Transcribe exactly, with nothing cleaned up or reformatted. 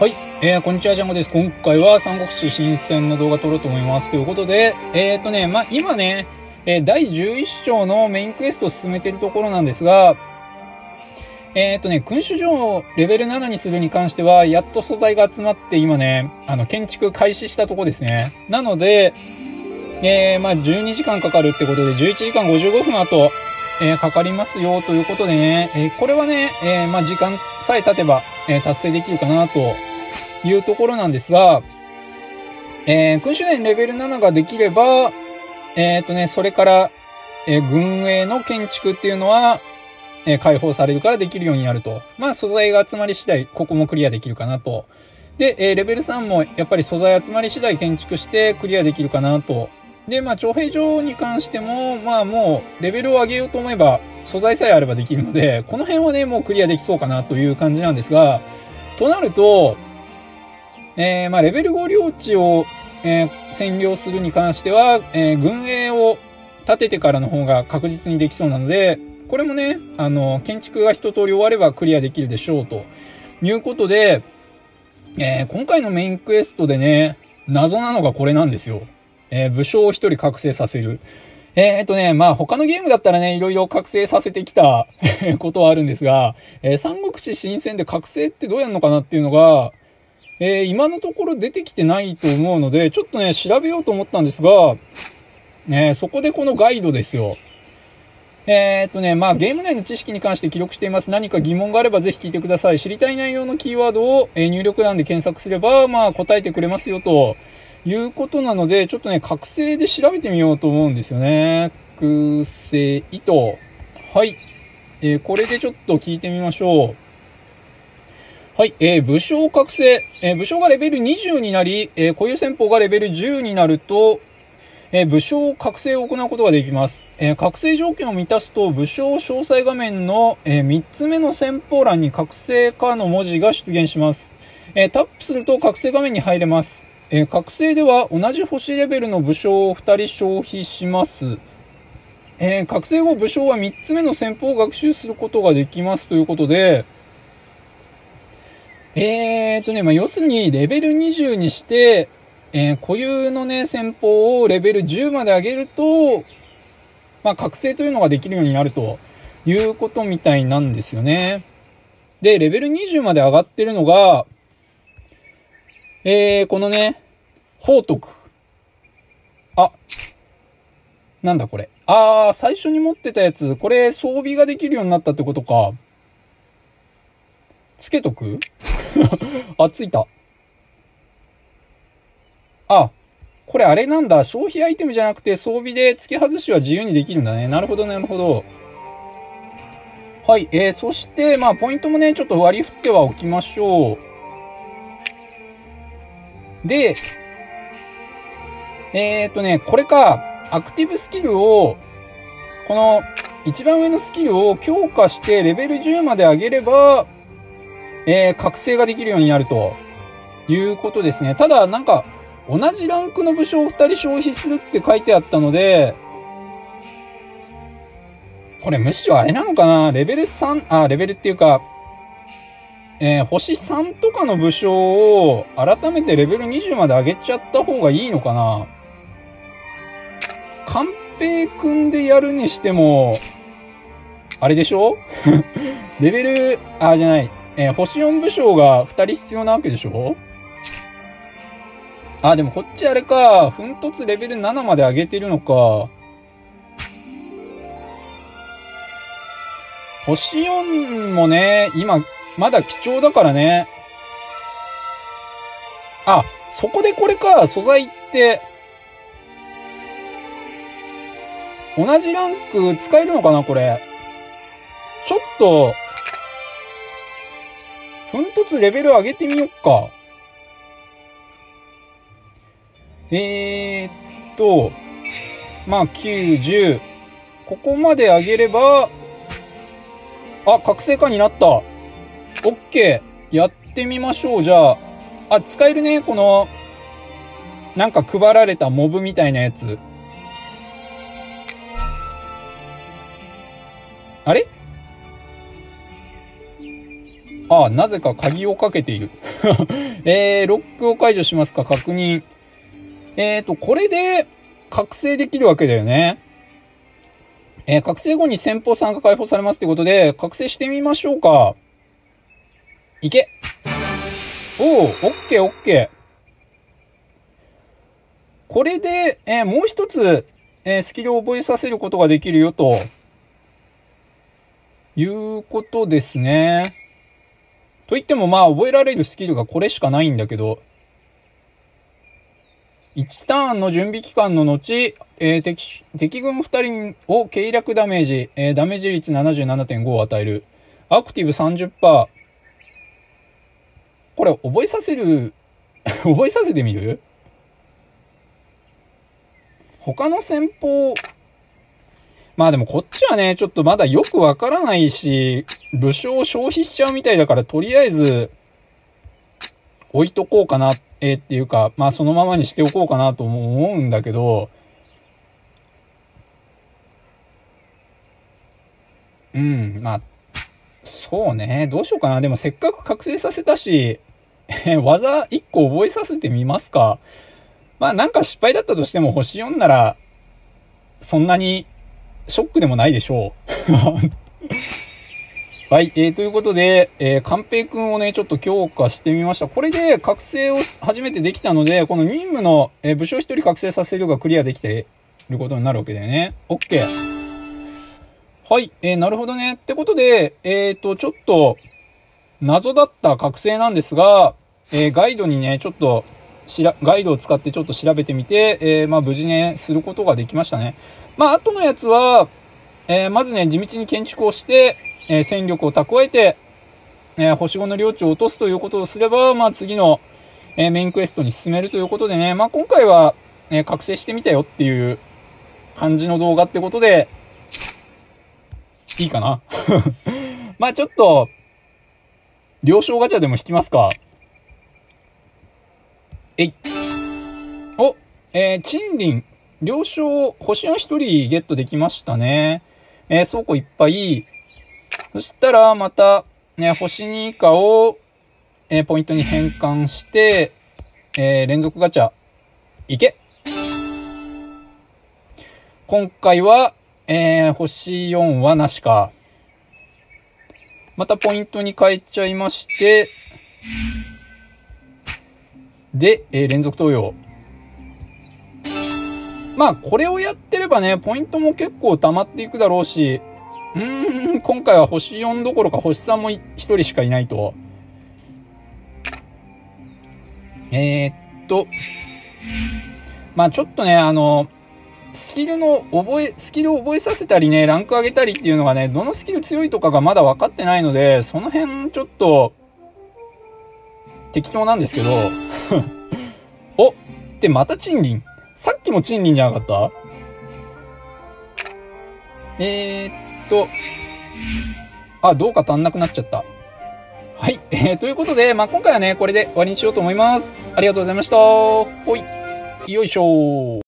はい、えー、こんにちは、ジャンゴです。今回は三国志新戦の動画撮ろうと思います。ということで、えーとね、まあ、今ね、えー、だいじゅういっ章のメインクエストを進めているところなんですが、えーとね、君主城をレベルななにするに関しては、やっと素材が集まって今ね、あの、建築開始したところですね。なので、えー、まあ、じゅうにじかんかかるってことで、じゅういちじかんごじゅうごふん後、えー、かかりますよということでね、えー、これはね、えー、まあ、時間さえ経てば、えー、達成できるかなというところなんですが、えー、君主伝レベルななができれば、えっとね、それから、えー、軍営の建築っていうのは、えー、解放されるからできるようになると。まあ、素材が集まり次第、ここもクリアできるかなと。で、えー、レベルさんもやっぱり素材集まり次第建築してクリアできるかなと。で、まあ、徴兵場に関しても、まあ、もう、レベルを上げようと思えば、素材さえあればできるので、この辺はね、もうクリアできそうかなという感じなんですが、となると、えー、まあ、レベルご領地を、えー、占領するに関しては、えー、軍営を建ててからの方が確実にできそうなので、これもね、あの、建築が一通り終わればクリアできるでしょうということで、えー、今回のメインクエストでね、謎なのがこれなんですよ。えー、武将を一人覚醒させる。えー、っとね、まあ他のゲームだったらね、いろいろ覚醒させてきたことはあるんですが、えー、三国志新戦で覚醒ってどうやるのかなっていうのが、えー、今のところ出てきてないと思うので、ちょっとね、調べようと思ったんですが、ね、そこでこのガイドですよ。えー、っとね、まあゲーム内の知識に関して記録しています。何か疑問があればぜひ聞いてください。知りたい内容のキーワードを、えー、入力欄で検索すれば、まあ答えてくれますよということなので、ちょっとね、覚醒で調べてみようと思うんですよね。覚醒と。はい。えー、これでちょっと聞いてみましょう。はい、えー、武将覚醒。えー、武将がレベルにじゅうになり、えー、固有戦法がレベルじゅうになると、えー、武将覚醒を行うことができます。えー、覚醒条件を満たすと、武将詳細画面の、えー、みっつめの戦法欄に覚醒かの文字が出現します。えー、タップすると覚醒画面に入れます。えー、覚醒では同じ星レベルの武将をふたり消費します。えー、覚醒後、武将はみっつめの戦法を学習することができますということで、えーとね、まあ、要するにレベルにじゅうにして、えー、固有のね、戦法をレベルじゅうまで上げると、まあ、覚醒というのができるようになるということみたいなんですよね。で、レベルにじゅうまで上がってるのが、えー、このね、宝徳。あ、なんだこれ。あー、最初に持ってたやつ、これ装備ができるようになったってことか。つけとくあ、ついた。あ、これあれなんだ。消費アイテムじゃなくて装備で付け外しは自由にできるんだね。なるほど、なるほど。はい。えー、そして、まあ、ポイントもね、ちょっと割り振ってはおきましょう。で、えーっとね、これか。アクティブスキルを、この一番上のスキルを強化してレベルじゅうまで上げれば、えー、覚醒ができるようになるということですね。ただ、なんか、同じランクの武将をふたり消費するって書いてあったので、これむしろあれなのかな、レベルさん、あ、レベルっていうか、えー、星さんとかの武将を改めてレベルにじゅうまで上げちゃった方がいいのかな。カンペイ君でやるにしても、あれでしょレベル、あ、じゃない、えー、星よん武将がふたり必要なわけでしょ。あ、でもこっちあれか、奮突レベルななまで上げてるのか。星よんもね、今、まだ貴重だからね。あ、そこでこれか、素材って、同じランク使えるのかな、これ。ちょっと、奮突レベル上げてみよっか。えーっと、まあ、きゅうじゅう。ここまで上げれば、あ、覚醒化になった。オッケー。やってみましょう、じゃあ。あ、使えるね、この、なんか配られたモブみたいなやつ。あれ？ ああ、なぜか鍵をかけている。えー、ロックを解除しますか、確認。えーと、これで、覚醒できるわけだよね。えー、覚醒後に先方さんが解放されますってことで、覚醒してみましょうか。いけ。おお、オッケーオッケー。これで、えー、もう一つ、えー、スキルを覚えさせることができるよ、ということですね。といっても、まあ、覚えられるスキルがこれしかないんだけど、いちターンの準備期間の後、えー、敵、敵軍ふたりを計略ダメージ、えー、ダメージ率 ななじゅうななてんご を与える。アクティブ さんじゅっパーセント。これ、覚えさせる、覚えさせてみる？他の戦法、まあでもこっちはね、ちょっとまだよくわからないし、武将を消費しちゃうみたいだから、とりあえず、置いとこうかな、えー、っていうか、まあそのままにしておこうかなと思うんだけど、うん、まあ、そうね、どうしようかな。でもせっかく覚醒させたし、技いっこ覚えさせてみますか。まあなんか失敗だったとしても星よんなら、そんなにショックでもないでしょう。はい、えー、ということで、えー、寛平くんをね、ちょっと強化してみました。これで覚醒を初めてできたので、この任務の、えー、武将ひとり覚醒させるがクリアできていることになるわけだよね。OK。はい、えー、なるほどね。ってことで、えーと、ちょっと、謎だった覚醒なんですが、えー、ガイドにね、ちょっと、しら、ガイドを使ってちょっと調べてみて、えー、まあ無事ね、することができましたね。まあ、あとのやつは、えー、まずね、地道に建築をして、えー、戦力を蓄えて、えー、星ごの領地を落とすということをすれば、まあ次の、えー、メインクエストに進めるということでね、まあ今回は、えー、覚醒してみたよっていう感じの動画ってことで、いいかな。まあちょっと、了承ガチャでも引きますか。えい。お、えー、賃金、了承、星が一人ゲットできましたね。えー、倉庫いっぱい。そしたら、また、ね、星に以下を、えー、ポイントに変換して、えー、連続ガチャ、いけ。今回は、えー、星よんはなしか。またポイントに変えちゃいまして、で、えー、連続投与。まあ、これをやってればね、ポイントも結構溜まっていくだろうし、うーん、今回は星よんどころか星さんもひとりしかいないと。えー、っと、まあちょっとね、あの、スキルの覚え、スキルを覚えさせたりね、ランク上げたりっていうのがね、どのスキル強いとかがまだ分かってないので、その辺ちょっと、適当なんですけど、おってまた賃金さっきも賃金じゃなかったえー、っと、あ、どうか足んなくなっちゃった。はい、えー、ということで、まあ、今回はね、これで終わりにしようと思います。ありがとうございました。ほい、よいしょー。